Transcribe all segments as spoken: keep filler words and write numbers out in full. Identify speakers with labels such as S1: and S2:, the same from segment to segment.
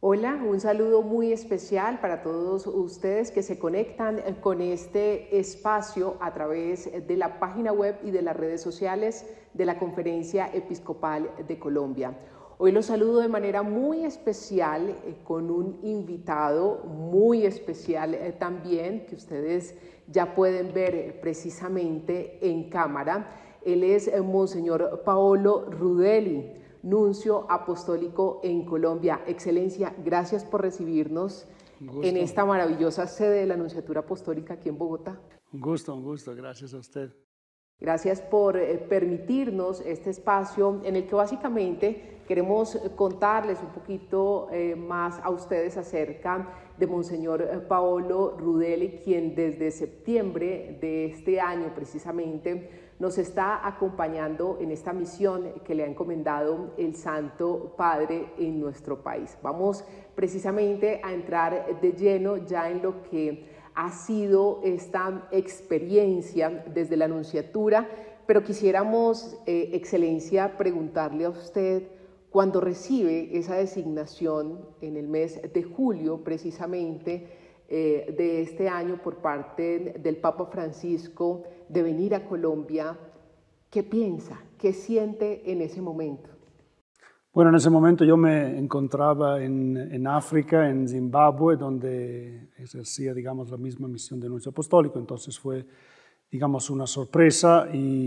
S1: Hola, un saludo muy especial para todos ustedes que se conectan con este espacio a través de la página web y de las redes sociales de la Conferencia Episcopal de Colombia. Hoy los saludo de manera muy especial eh, con un invitado muy especial eh, también, que ustedes ya pueden ver eh, precisamente en cámara. Él es eh, Monseñor Paolo Rudelli, nuncio apostólico en Colombia. Excelencia, gracias por recibirnos en esta maravillosa sede de la Nunciatura Apostólica aquí en Bogotá.
S2: Un gusto, un gusto, gracias a usted.
S1: Gracias por eh, permitirnos este espacio en el que básicamente queremos contarles un poquito eh, más a ustedes acerca de Monseñor Paolo Rudelli, quien desde septiembre de este año precisamente nos está acompañando en esta misión que le ha encomendado el Santo Padre en nuestro país. Vamos precisamente a entrar de lleno ya en lo que ha sido esta experiencia desde la Nunciatura, pero quisiéramos, eh, Excelencia, preguntarle a usted, cuando recibe esa designación en el mes de julio precisamente eh, de este año por parte del Papa Francisco de venir a Colombia, ¿qué piensa? ¿Qué siente en ese momento?
S2: Bueno, en ese momento yo me encontraba en, en África, en Zimbabue, donde ejercía, digamos, la misma misión de nuncio apostólico. Entonces fue, digamos, una sorpresa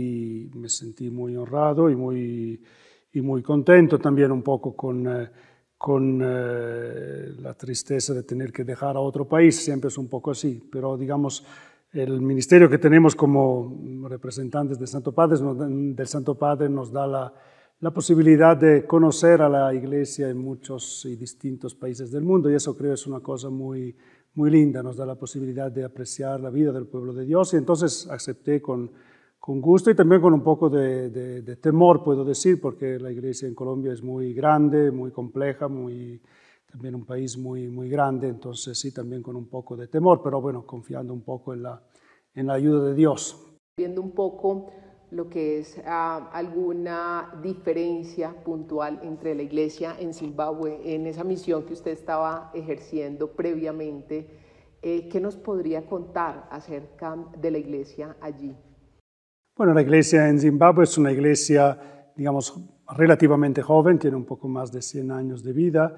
S2: y me sentí muy honrado y muy, y muy contento también un poco con, eh, con eh, la tristeza de tener que dejar a otro país. Siempre es un poco así, pero digamos, el ministerio que tenemos como representantes del Santo Padre, del Santo Padre nos da la la posibilidad de conocer a la Iglesia en muchos y distintos países del mundo, y eso creo es una cosa muy, muy linda, nos da la posibilidad de apreciar la vida del pueblo de Dios, y entonces acepté con, con gusto y también con un poco de, de, de temor, puedo decir, porque la Iglesia en Colombia es muy grande, muy compleja, muy, también un país muy, muy grande, entonces sí, también con un poco de temor, pero bueno, confiando un poco en la, en la ayuda de Dios.
S1: Viendo un poco lo que es uh, alguna diferencia puntual entre la Iglesia en Zimbabue, en esa misión que usted estaba ejerciendo previamente, eh, ¿qué nos podría contar acerca de la Iglesia allí?
S2: Bueno, la Iglesia en Zimbabue es una iglesia, digamos, relativamente joven, tiene un poco más de cien años de vida,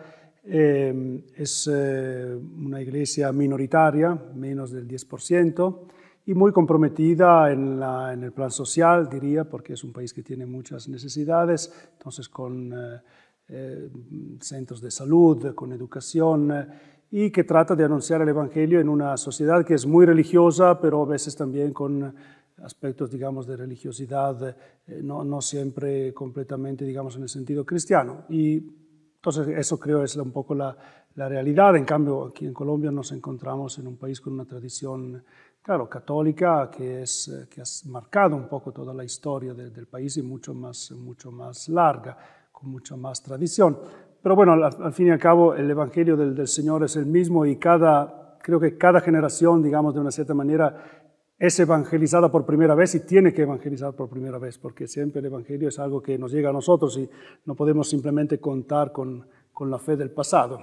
S2: eh, es eh, una iglesia minoritaria, menos del diez por ciento, y muy comprometida en, la, en el plan social, diría, porque es un país que tiene muchas necesidades, entonces con eh, eh, centros de salud, con educación, eh, y que trata de anunciar el Evangelio en una sociedad que es muy religiosa, pero a veces también con aspectos, digamos, de religiosidad, eh, no, no siempre completamente, digamos, en el sentido cristiano. Y entonces eso creo es un poco la, la realidad. En cambio, aquí en Colombia nos encontramos en un país con una tradición, claro, católica, que, es, que ha marcado un poco toda la historia de, del país y mucho más, mucho más larga, con mucha más tradición. Pero bueno, al, al fin y al cabo, el Evangelio del, del Señor es el mismo y cada, creo que cada generación, digamos, de una cierta manera, es evangelizada por primera vez y tiene que evangelizar por primera vez, porque siempre el Evangelio es algo que nos llega a nosotros y no podemos simplemente contar con, con la fe del pasado.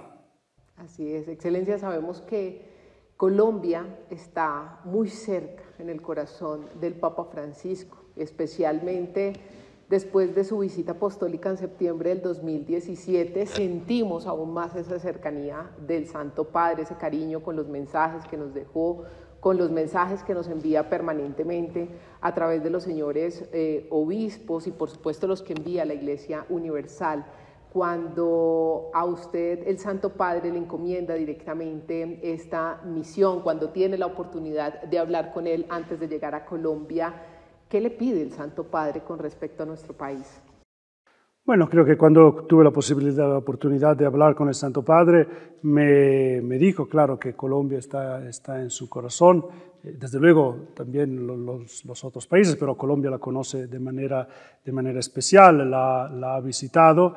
S1: Así es, Excelencia, sabemos que Colombia está muy cerca en el corazón del Papa Francisco, especialmente después de su visita apostólica en septiembre del dos mil diecisiete, sentimos aún más esa cercanía del Santo Padre, ese cariño con los mensajes que nos dejó, con los mensajes que nos envía permanentemente a través de los señores eh, obispos y por supuesto los que envía la Iglesia Universal. Cuando a usted el Santo Padre le encomienda directamente esta misión, cuando tiene la oportunidad de hablar con él antes de llegar a Colombia, ¿qué le pide el Santo Padre con respecto a nuestro país?
S2: Bueno, creo que cuando tuve la posibilidad, la oportunidad de hablar con el Santo Padre, me, me dijo, claro, que Colombia está, está en su corazón, desde luego también los, los otros países, pero Colombia la conoce de manera, de manera especial, la, la ha visitado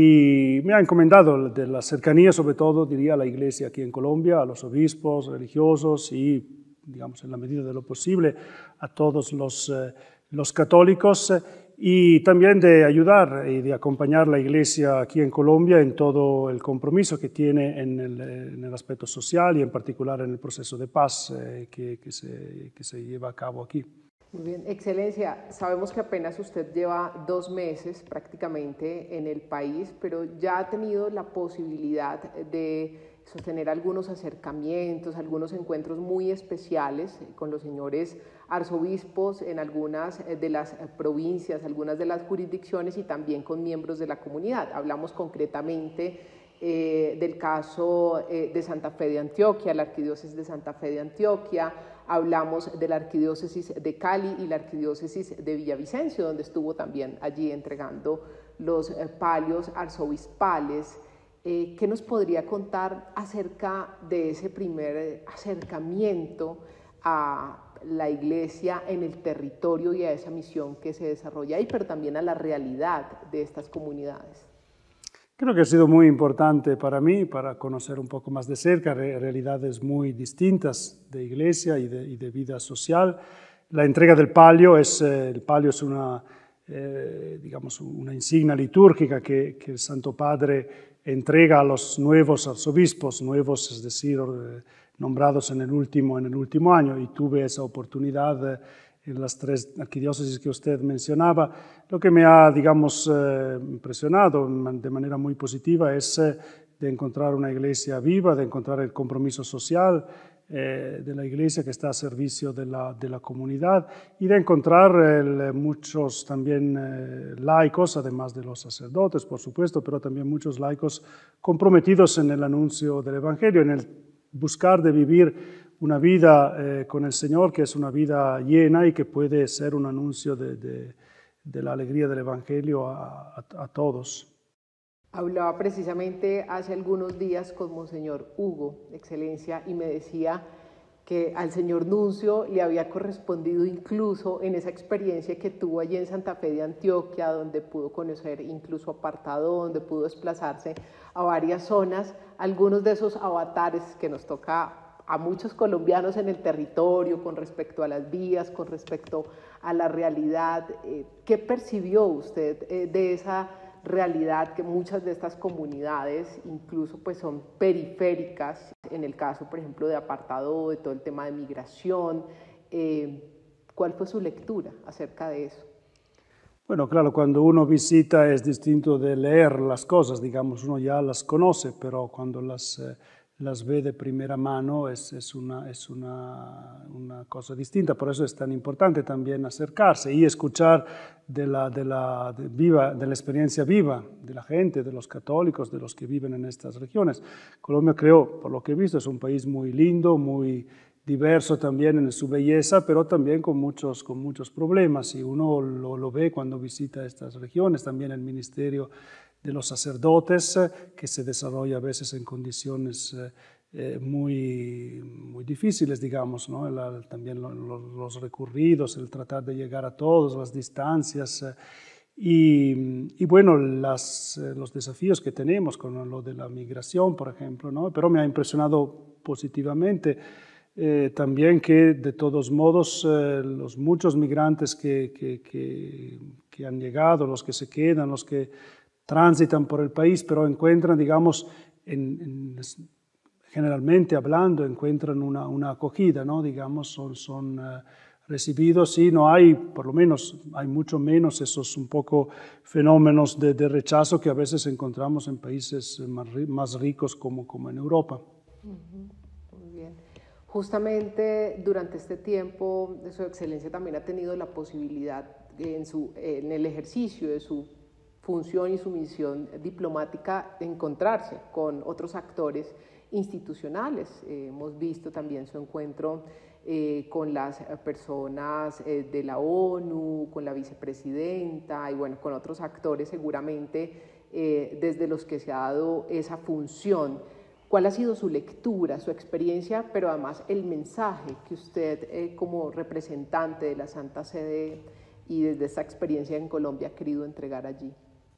S2: y me ha encomendado de la cercanía, sobre todo, diría, a la Iglesia aquí en Colombia, a los obispos religiosos y, digamos, en la medida de lo posible, a todos los, eh, los católicos y también de ayudar y de acompañar a la Iglesia aquí en Colombia en todo el compromiso que tiene en el, en el aspecto social y en particular en el proceso de paz eh, que, que, se, que se lleva a cabo aquí.
S1: Muy bien, Excelencia, sabemos que apenas usted lleva dos meses prácticamente en el país, pero ya ha tenido la posibilidad de sostener algunos acercamientos, algunos encuentros muy especiales con los señores arzobispos en algunas de las provincias, algunas de las jurisdicciones y también con miembros de la comunidad. Hablamos concretamente eh, del caso eh, de Santa Fe de Antioquia, la arquidiócesis de Santa Fe de Antioquia, hablamos de la arquidiócesis de Cali y la arquidiócesis de Villavicencio, donde estuvo también allí entregando los eh, palios arzobispales. Eh, ¿Qué nos podría contar acerca de ese primer acercamiento a la Iglesia en el territorio y a esa misión que se desarrolla ahí, pero también a la realidad de estas comunidades?
S2: Creo que ha sido muy importante para mí, para conocer un poco más de cerca realidades muy distintas de Iglesia y de, y de vida social. La entrega del palio es, eh, el palio es una, eh, digamos, una insignia litúrgica que, que el Santo Padre entrega a los nuevos arzobispos, nuevos, es decir, nombrados en el último, en el último año, y tuve esa oportunidad en las tres arquidiócesis que usted mencionaba. Lo que me ha, digamos, eh, impresionado de manera muy positiva es eh, de encontrar una iglesia viva, de encontrar el compromiso social eh, de la iglesia que está a servicio de la, de la comunidad y de encontrar eh, muchos también eh, laicos, además de los sacerdotes, por supuesto, pero también muchos laicos comprometidos en el anuncio del Evangelio, en el buscar de vivir una vida eh, con el Señor que es una vida llena y que puede ser un anuncio de, de, de la alegría del Evangelio a, a, a todos.
S1: Hablaba precisamente hace algunos días con Monseñor Hugo, Excelencia, y me decía que al señor Nuncio le había correspondido incluso en esa experiencia que tuvo allí en Santa Fe de Antioquia, donde pudo conocer incluso Apartado, donde pudo desplazarse a varias zonas, algunos de esos avatares que nos toca a muchos colombianos en el territorio con respecto a las vías, con respecto a la realidad. Eh, ¿Qué percibió usted eh, de esa realidad que muchas de estas comunidades incluso pues son periféricas, en el caso por ejemplo de Apartado, de todo el tema de migración? Eh, ¿Cuál fue su lectura acerca de eso?
S2: Bueno, claro, cuando uno visita es distinto de leer las cosas, digamos, uno ya las conoce, pero cuando las, eh, las ve de primera mano es, es, una, es una, una cosa distinta. Por eso es tan importante también acercarse y escuchar de la, de, la, de, viva, de la experiencia viva de la gente, de los católicos, de los que viven en estas regiones. Colombia, creo, por lo que he visto, es un país muy lindo, muy diverso también en su belleza, pero también con muchos, con muchos problemas, y uno lo, lo ve cuando visita estas regiones. También el ministerio de los sacerdotes, que se desarrolla a veces en condiciones eh, muy, muy difíciles, digamos, ¿no? La, también lo, lo, los recurridos, el tratar de llegar a todos, las distancias, eh, y, y bueno, las, eh, los desafíos que tenemos con lo de la migración, por ejemplo, ¿no? Pero me ha impresionado positivamente eh, también que de todos modos eh, los muchos migrantes que, que, que, que han llegado, los que se quedan, los que transitan por el país, pero encuentran, digamos, en, en, generalmente hablando, encuentran una, una acogida, ¿no? Digamos, son, son uh, recibidos y no hay, por lo menos, hay mucho menos esos un poco fenómenos de, de rechazo que a veces encontramos en países más, más ricos como, como en Europa.
S1: Uh-huh. Muy bien. Justamente durante este tiempo, Su Excelencia también ha tenido la posibilidad en, su, en el ejercicio de su función y su misión diplomática de encontrarse con otros actores institucionales. Eh, hemos visto también su encuentro eh, con las personas eh, de la ONU, con la vicepresidenta y bueno, con otros actores seguramente eh, desde los que se ha dado esa función. ¿Cuál ha sido su lectura, su experiencia, pero además el mensaje que usted eh, como representante de la Santa Sede y desde esa experiencia en Colombia ha querido entregar allí?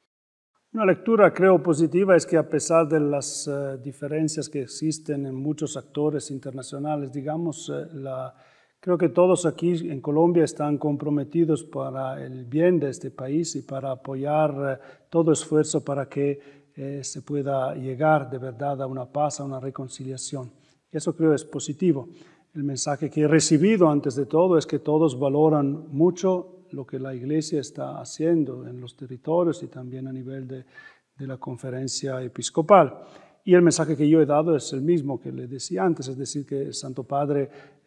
S2: Una lectura, creo, positiva es que a pesar de las uh, diferencias que existen en muchos actores internacionales, digamos, uh, la Creo que todos aquí en Colombia están comprometidos para el bien de este país y para apoyar eh, todo esfuerzo para que eh, se pueda llegar de verdad a una paz, a una reconciliación. Y eso creo es positivo. El mensaje que he recibido antes de todo es que todos valoran mucho lo que la Iglesia está haciendo en los territorios y también a nivel de, de la conferencia episcopal. Y el mensaje que yo he dado es el mismo que le decía antes, es decir, que el Santo Padre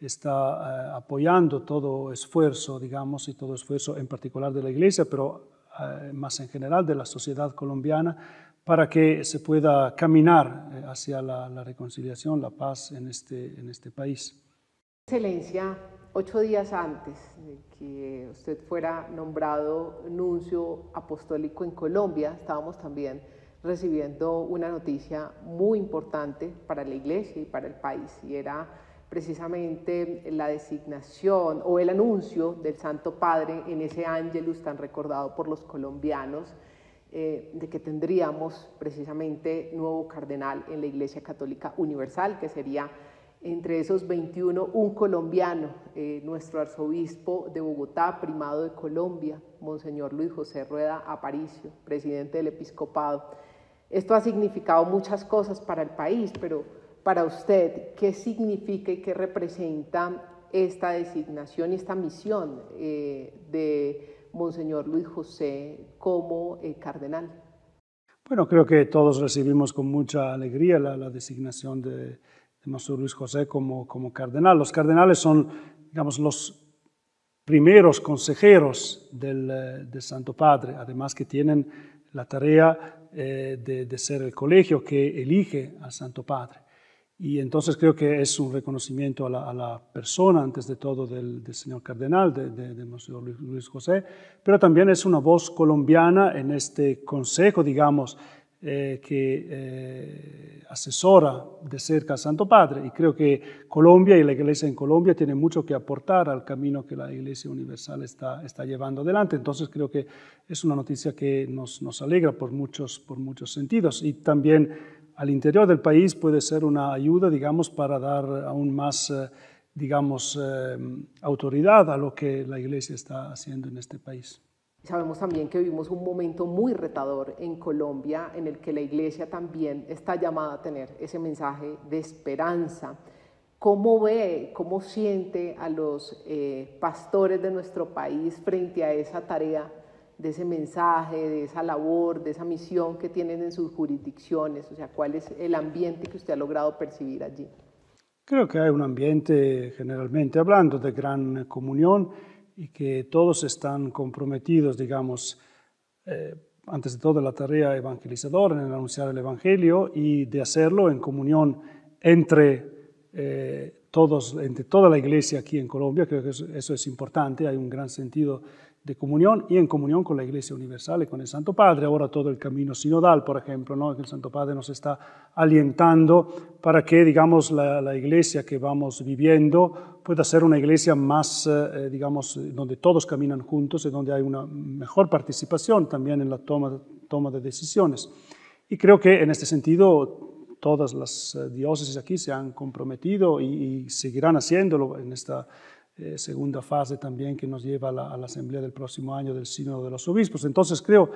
S2: está eh, apoyando todo esfuerzo, digamos, y todo esfuerzo en particular de la Iglesia, pero eh, más en general de la sociedad colombiana, para que se pueda caminar eh, hacia la, la reconciliación, la paz en este, en este país.
S1: Excelencia, ocho días antes de que usted fuera nombrado nuncio apostólico en Colombia, estábamos también recibiendo una noticia muy importante para la Iglesia y para el país, y era precisamente la designación o el anuncio del Santo Padre en ese Ángelus tan recordado por los colombianos, eh, de que tendríamos precisamente nuevo cardenal en la Iglesia Católica Universal, que sería entre esos veintiuno un colombiano, eh, nuestro arzobispo de Bogotá, primado de Colombia, Monseñor Luis José Rueda Aparicio, presidente del episcopado. Esto ha significado muchas cosas para el país, pero para usted, ¿qué significa y qué representa esta designación y esta misión eh, de Monseñor Luis José como eh, cardenal?
S2: Bueno, creo que todos recibimos con mucha alegría la, la designación de, de Monseñor Luis José como, como cardenal. Los cardenales son, digamos, los primeros consejeros del, del Santo Padre, además que tienen la tarea eh, de, de ser el colegio que elige al Santo Padre. Y entonces creo que es un reconocimiento a la, a la persona, antes de todo, del, del señor cardenal, de, de, de Monseñor Luis José, pero también es una voz colombiana en este consejo, digamos, eh, que eh, asesora de cerca al Santo Padre. Y creo que Colombia y la Iglesia en Colombia tienen mucho que aportar al camino que la Iglesia Universal está, está llevando adelante. Entonces creo que es una noticia que nos, nos alegra por muchos, por muchos sentidos. Y también al interior del país puede ser una ayuda, digamos, para dar aún más, eh, digamos, eh, autoridad a lo que la Iglesia está haciendo en este país.
S1: Sabemos también que vivimos un momento muy retador en Colombia, en el que la Iglesia también está llamada a tener ese mensaje de esperanza. ¿Cómo ve, cómo siente a los eh, pastores de nuestro país frente a esa tarea, de ese mensaje, de esa labor, de esa misión que tienen en sus jurisdicciones? O sea, ¿cuál es el ambiente que usted ha logrado percibir allí?
S2: Creo que hay un ambiente, generalmente hablando, de gran comunión y que todos están comprometidos, digamos, eh, antes de todo la tarea evangelizadora, en el anunciar el Evangelio, y de hacerlo en comunión entre eh, todos, entre toda la Iglesia aquí en Colombia. Creo que eso, eso es importante, hay un gran sentido de comunión y en comunión con la Iglesia Universal y con el Santo Padre. Ahora todo el camino sinodal, por ejemplo, ¿no? Que el Santo Padre nos está alientando para que, digamos, la, la Iglesia que vamos viviendo pueda ser una Iglesia más, eh, digamos, donde todos caminan juntos y donde hay una mejor participación también en la toma, toma de decisiones. Y creo que en este sentido todas las diócesis aquí se han comprometido y, y seguirán haciéndolo en esta Eh, segunda fase también que nos lleva a la, a la asamblea del próximo año del Sínodo de los Obispos. Entonces creo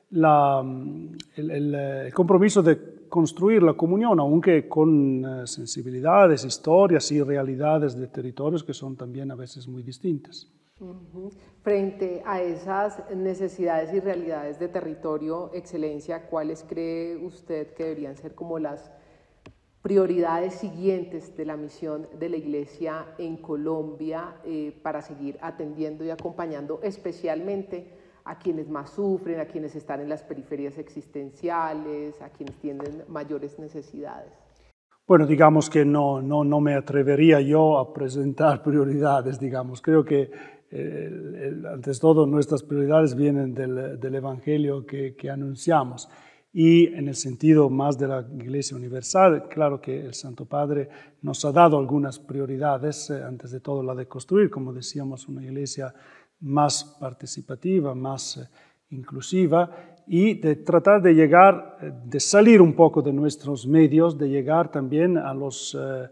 S2: la, el, el, el compromiso de construir la comunión, aunque con uh, sensibilidades, historias y realidades de territorios que son también a veces muy distintas.
S1: Uh-huh. Frente a esas necesidades y realidades de territorio, Excelencia, ¿cuáles cree usted que deberían ser como las prioridades siguientes de la misión de la Iglesia en Colombia eh, para seguir atendiendo y acompañando especialmente a quienes más sufren, a quienes están en las periferias existenciales, a quienes tienen mayores necesidades?
S2: Bueno, digamos que no, no, no me atrevería yo a presentar prioridades, digamos. Creo que eh, el, antes de todo nuestras prioridades vienen del, del Evangelio que, que anunciamos. Y en el sentido más de la Iglesia Universal, claro que el Santo Padre nos ha dado algunas prioridades, eh, antes de todo la de construir, como decíamos, una Iglesia más participativa, más eh, inclusiva, y de tratar de llegar, eh, de salir un poco de nuestros medios, de llegar también a los, eh,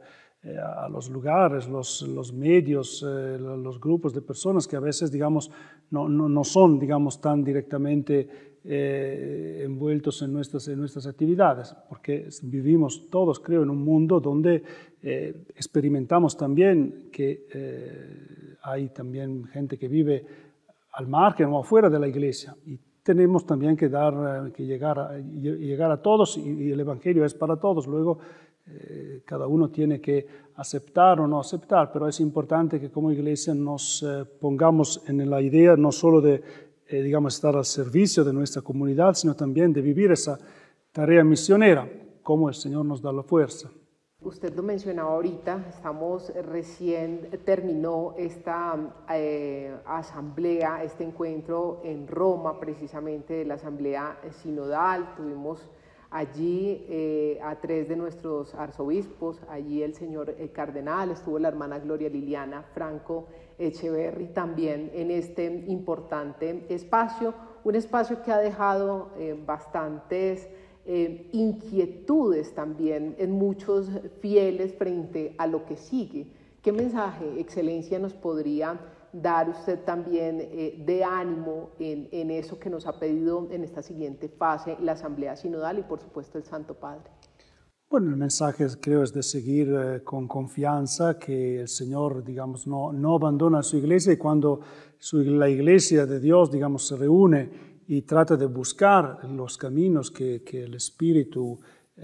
S2: eh, a los lugares, los, los medios, eh, los grupos de personas que a veces, digamos, no, no, no son, digamos, tan directamente eh, envueltos en nuestras, en nuestras actividades, porque vivimos todos, creo, en un mundo donde eh, experimentamos también que eh, hay también gente que vive al margen o afuera de la iglesia, y tenemos también que, dar, que llegar, a, llegar a todos, y, y el Evangelio es para todos. Luego eh, cada uno tiene que aceptar o no aceptar, pero es importante que como iglesia nos eh, pongamos en la idea no solo de eh, digamos, estar al servicio de nuestra comunidad, sino también de vivir esa tarea misionera, como el Señor nos da la fuerza.
S1: Usted lo mencionaba ahorita, estamos recién terminó esta eh, asamblea, este encuentro en Roma, precisamente de la asamblea sinodal. Tuvimos allí eh, a tres de nuestros arzobispos, allí el señor eh, cardenal, estuvo la hermana Gloria Liliana Franco Echeverry también en este importante espacio, un espacio que ha dejado eh, bastantes Eh, inquietudes también en muchos fieles frente a lo que sigue. ¿Qué mensaje, Excelencia, nos podría dar usted también eh, de ánimo en, en eso que nos ha pedido en esta siguiente fase la Asamblea Sinodal y por supuesto el Santo Padre?
S2: Bueno, el mensaje creo es de seguir eh, con confianza, que el Señor, digamos, no, no abandona a su iglesia, y cuando su, la iglesia de Dios, digamos, se reúne y trata de buscar los caminos que, que el Espíritu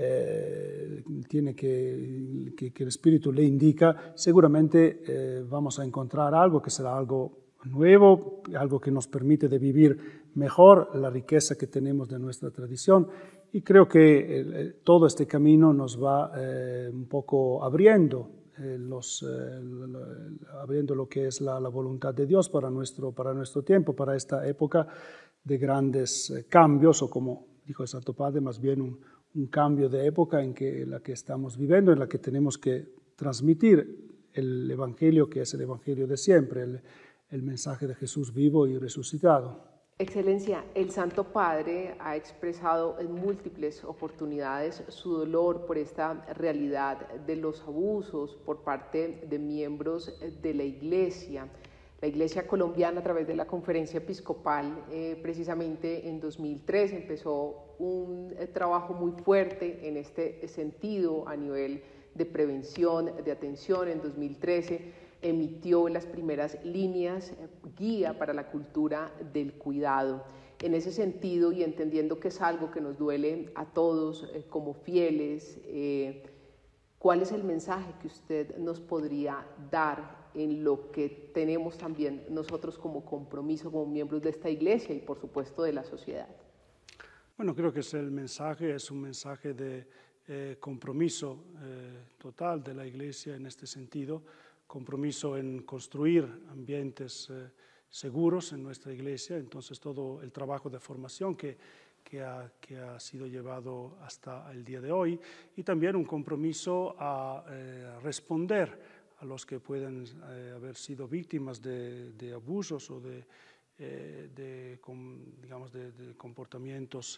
S2: eh, tiene que, que, que el Espíritu le indica, seguramente eh, vamos a encontrar algo que será algo nuevo, algo que nos permite de vivir mejor la riqueza que tenemos de nuestra tradición. Y creo que eh, todo este camino nos va eh, un poco abriendo, eh, los, eh, lo, abriendo lo que es la, la voluntad de Dios para nuestro, para nuestro tiempo, para esta época de grandes eh, cambios, o como dijo el Santo Padre, más bien un, un cambio de época en, que, en la que estamos viviendo, en la que tenemos que transmitir el Evangelio, que es el Evangelio de siempre, el, el mensaje de Jesús vivo y resucitado.
S1: Excelencia, el Santo Padre ha expresado en múltiples oportunidades su dolor por esta realidad de los abusos por parte de miembros de la Iglesia. La Iglesia colombiana, a través de la Conferencia Episcopal, eh, precisamente en dos mil tres empezó un eh, trabajo muy fuerte en este sentido a nivel de prevención, de atención. En dos mil trece emitió las primeras líneas eh, guía para la cultura del cuidado. En ese sentido, y entendiendo que es algo que nos duele a todos eh, como fieles, eh, ¿cuál es el mensaje que usted nos podría dar en lo que tenemos también nosotros como compromiso, como miembros de esta iglesia y por supuesto de la sociedad?
S2: Bueno, creo que es el mensaje, es un mensaje de eh, compromiso eh, total de la iglesia en este sentido, compromiso en construir ambientes eh, seguros en nuestra iglesia. Entonces todo el trabajo de formación que, que, ha, que ha sido llevado hasta el día de hoy, y también un compromiso a eh, responder a los que pueden eh, haber sido víctimas de, de abusos o de, eh, de, com, digamos de, de comportamientos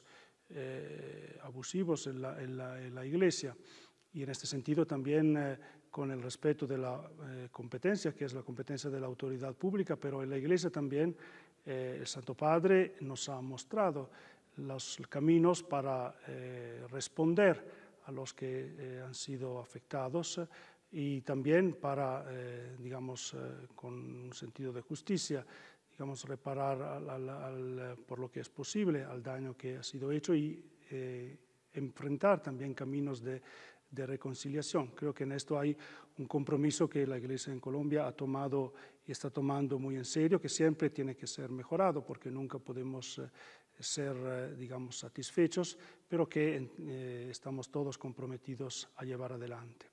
S2: eh, abusivos en la, en, la, en la iglesia. Y en este sentido también eh, con el respeto de la eh, competencia, que es la competencia de la autoridad pública, pero en la iglesia también eh, el Santo Padre nos ha mostrado los caminos para eh, responder a los que eh, han sido afectados, y también para, eh, digamos, eh, con un sentido de justicia, digamos, reparar al, al, al, por lo que es posible al daño que ha sido hecho, y eh, enfrentar también caminos de, de reconciliación. Creo que en esto hay un compromiso que la Iglesia en Colombia ha tomado y está tomando muy en serio, que siempre tiene que ser mejorado, porque nunca podemos eh, ser, eh, digamos, satisfechos, pero que eh, estamos todos comprometidos a llevar adelante.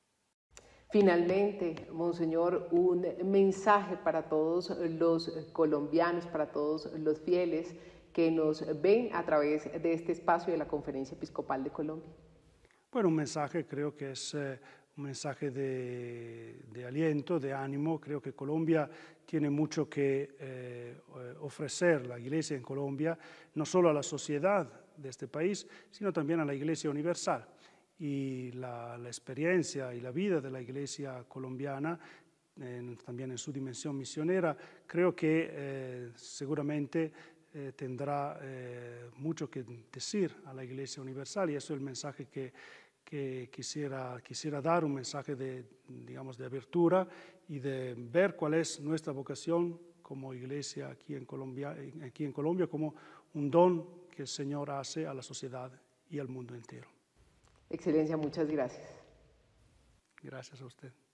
S1: Finalmente, Monseñor, un mensaje para todos los colombianos, para todos los fieles que nos ven a través de este espacio de la Conferencia Episcopal de Colombia.
S2: Bueno, un mensaje, creo que es eh, un mensaje de, de aliento, de ánimo. Creo que Colombia tiene mucho que eh, ofrecer, la Iglesia en Colombia, no solo a la sociedad de este país, sino también a la Iglesia universal. y la, la experiencia y la vida de la Iglesia colombiana, en, también en su dimensión misionera, creo que eh, seguramente eh, tendrá eh, mucho que decir a la Iglesia Universal, y eso es el mensaje que, que quisiera, quisiera dar, un mensaje de, digamos, de abertura y de ver cuál es nuestra vocación como Iglesia aquí en Colombia, aquí en Colombia como un don que el Señor hace a la sociedad y al mundo entero.
S1: Excelencia, muchas gracias.
S2: Gracias a usted.